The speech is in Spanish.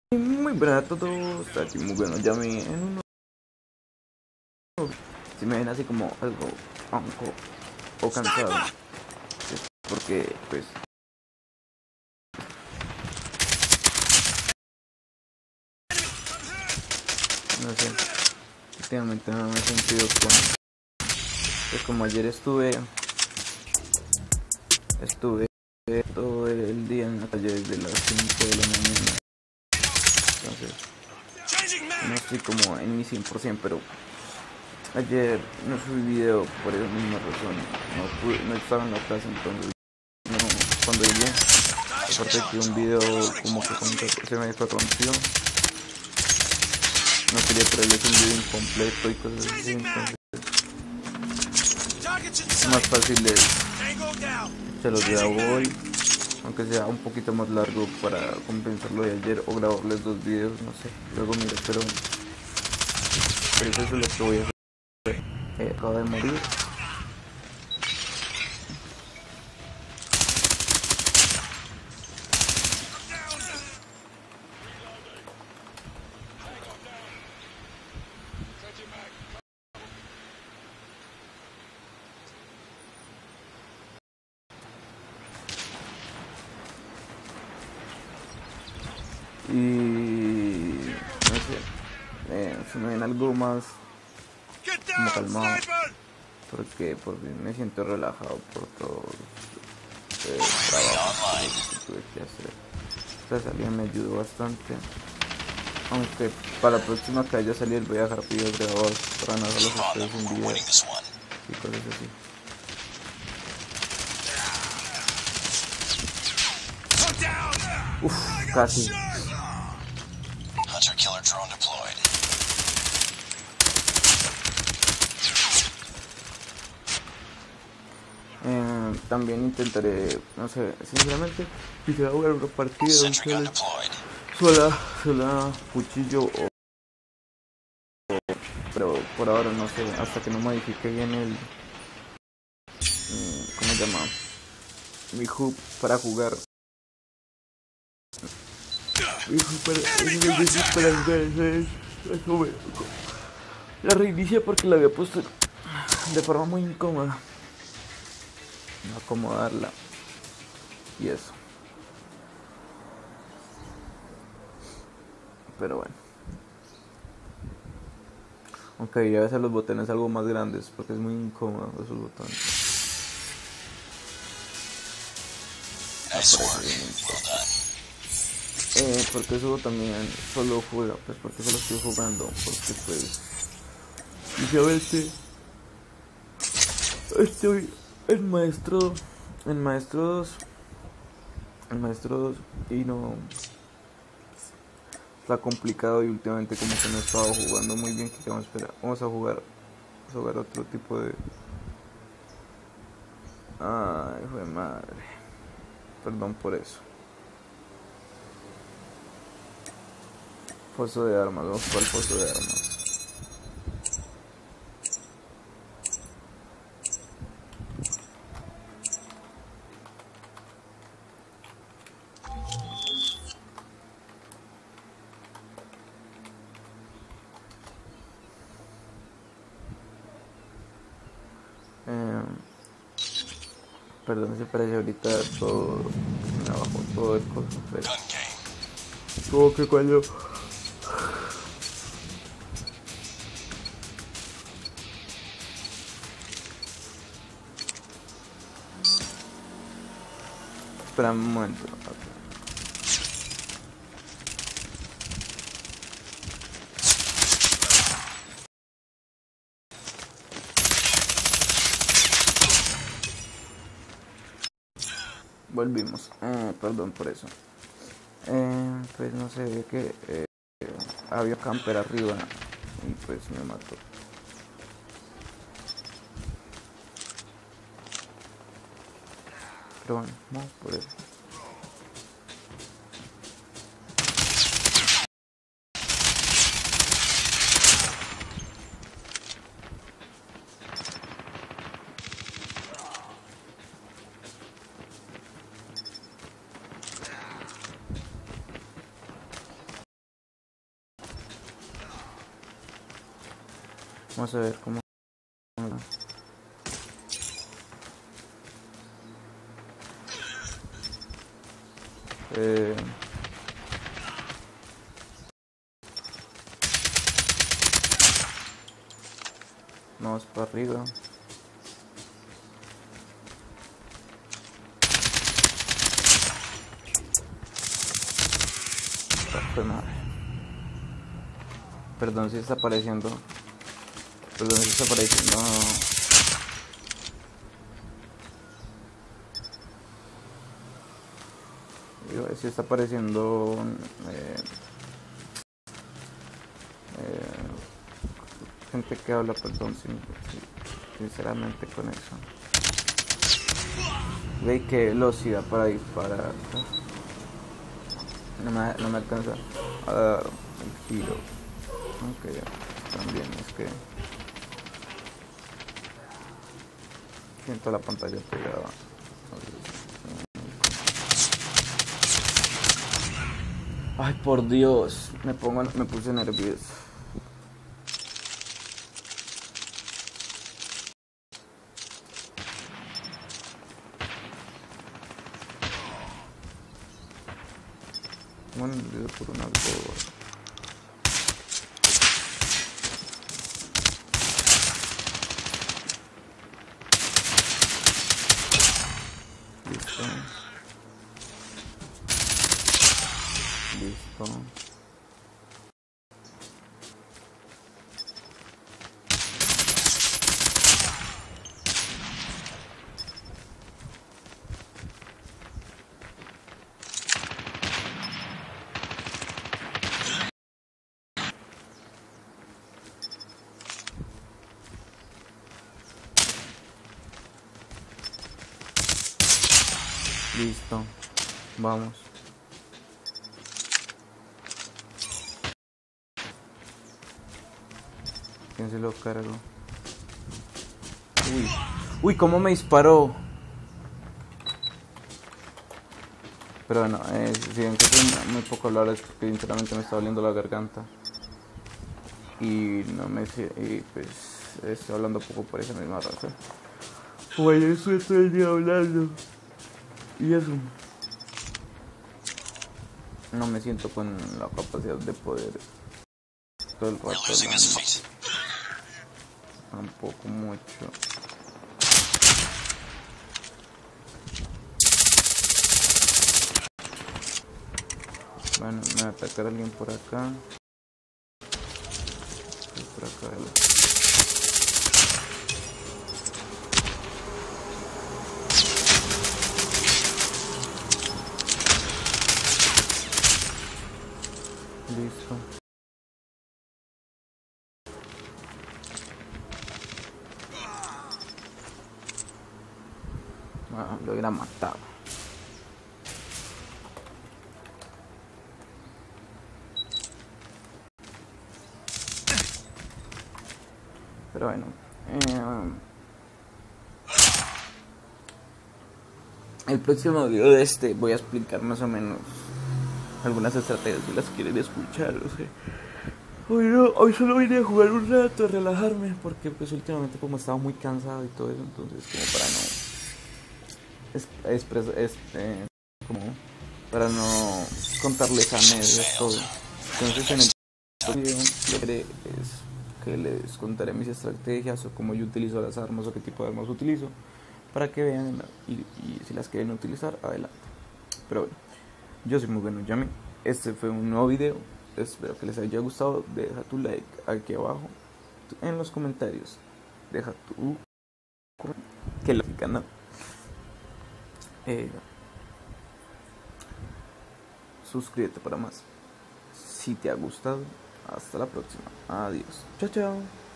Muy buenas a todos, aquí muy bueno, ya me en uno. Si me ven así como algo ronco o cansado, es porque pues no sé, últimamente no me he sentido pues como ayer estuve todo el día en la calle desde las 5 de la mañana, entonces no estoy como en mi 100%, pero ayer no subí video por esa misma razón, no estaba en la casa, entonces no, cuando llegué, aparte que un video como que se me corrompió, no quería traerles un video incompleto y cosas así, entonces es más fácil se los grabo hoy, aunque sea un poquito más largo para compensar lo de ayer, o grabarles dos videos, no sé, luego mira, pero eso es lo que voy a hacer. Acabo de morir. Y no sé, se me ven algo más como calmado, porque por fin me siento relajado por todo el trabajo que tuve que hacer. Esta salida me ayudó bastante, aunque para la próxima que vaya a salir voy a dejar videos grabados para no hacerlos a ustedes en video y cosas así. Uff, casi. También intentaré, no sé, sinceramente quisiera jugar una partida sola cuchillo pero por ahora no sé, hasta que no modifique bien ¿cómo se llama? Mi hub para jugar. Mi hub para jugar, eso la reinicié porque la había puesto de forma muy incómoda. No acomodarla y eso. Pero bueno. Aunque ya hacer los botones algo más grandes porque es muy incómodo esos botones. Porque eso también solo juega, pues porque solo estoy jugando, porque pues inicialmente estoy en maestro 2 y no está complicado y últimamente como que no he estado jugando muy bien, que vamos a esperar, vamos a jugar otro tipo de... Ay, fue madre, perdón por eso. Foso de armas, vamos para el foso de armas. Perdón si parece ahorita todo, me bajó todo el coso, pero como que cuando espera un momento, okay. Volvimos, perdón por eso. Pues no sé, ve que había camper arriba y pues me mató. Pero bueno, vamos por eso. Vamos a ver cómo. Vamos para arriba. Perdón si está apareciendo. Perdón si está apareciendo. Si está apareciendo gente que habla, perdón, sinceramente con eso. Ve qué velocidad para disparar. No me alcanza a dar el giro. Aunque también es que siento la pantalla pegada. Ay, por Dios, me puse nervioso. Bueno, por una algo. Listo. Listo, vamos. ¿Quién se lo cargó? Uy, cómo me disparó. Pero bueno, si ven que soy muy poco hablar es porque sinceramente me está doliendo la garganta. Y no me sé, y pues estoy hablando poco por esa misma razón. Bueno, estoy todo el día hablando. Y eso. No me siento con la capacidad de poder todo el rato hablando. Tampoco mucho. Bueno, me va a atacar alguien por acá. Por acá. Listo. Lo hubiera matado. Pero bueno, el próximo video de voy a explicar más o menos algunas estrategias si las quieren escuchar. O sea, hoy solo vine a jugar un rato, a relajarme, porque pues últimamente como estaba muy cansado y todo eso, entonces como para no contarles anécdotas todo. Entonces en el video lo que haré es que les contaré mis estrategias o cómo yo utilizo las armas o qué tipo de armas utilizo para que vean y si las quieren utilizar, adelante. Pero bueno, yo soy muy bueno Yami. Este fue un nuevo video. Espero que les haya gustado. Deja tu like aquí abajo en los comentarios. Deja tu que lo canal. Suscríbete para más. Si te ha gustado, hasta la próxima. Adiós. Chao, chao.